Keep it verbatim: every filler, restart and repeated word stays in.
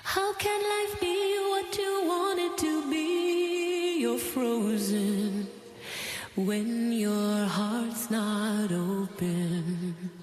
How can life be what you want it to be? You're frozen when your heart's not open.